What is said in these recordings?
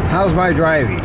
How's my driving?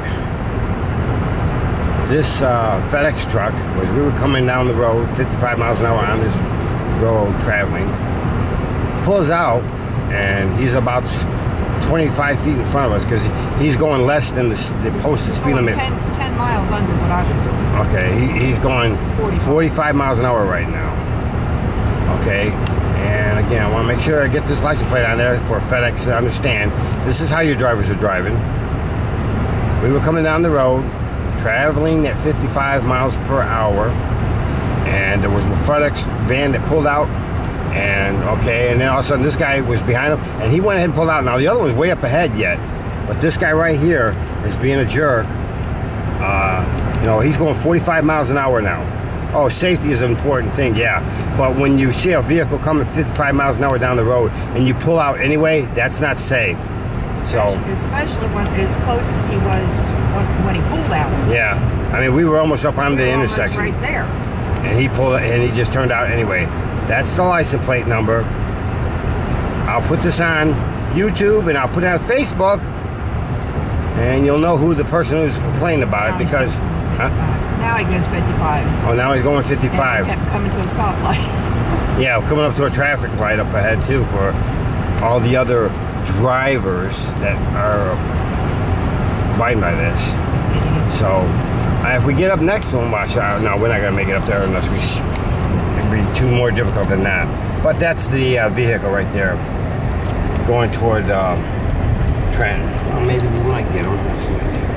This FedEx truck we were coming down the road 55 miles an hour on this road traveling, pulls out, and he's about 25 feet in front of us because he's going less than the posted speed limit. 10 miles under what I was doing. Okay, he's going 45 miles an hour right now. Okay, and again, I want to make sure I get this license plate on there for FedEx to understand. This is how your drivers are driving. We were coming down the road, traveling at 55 miles per hour, and there was a FedEx van that pulled out, and then all of a sudden this guy was behind him, and he went ahead and pulled out. Now the other one's way up ahead yet, but this guy right here is being a jerk. You know, he's going 45 miles an hour now. Oh, safety is an important thing, yeah. But when you see a vehicle coming 55 miles an hour down the road and you pull out anyway, that's not safe. Especially when as close as he was when he pulled out. Yeah, I mean, we were almost up on the intersection. Right there. And he pulled it, and he just turned out anyway. That's the license plate number. I'll put this on YouTube and I'll put it on Facebook, and you'll know who the person who's complaining about it because. Now he goes 55. Oh, now he's going 55. And he kept coming to a stoplight. Yeah, coming up to a traffic light up ahead too for all the other drivers that are abiding by this. So if we get up next to him, watch out. No, we're not gonna make it up there unless it'd be too more difficult than that. But that's the vehicle right there, going toward Trenton. Well, maybe we might get him. Let's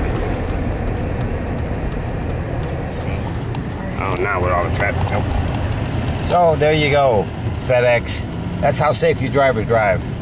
see. Oh, now with all the traffic. Nope. So there you go, FedEx. That's how safe you drivers drive.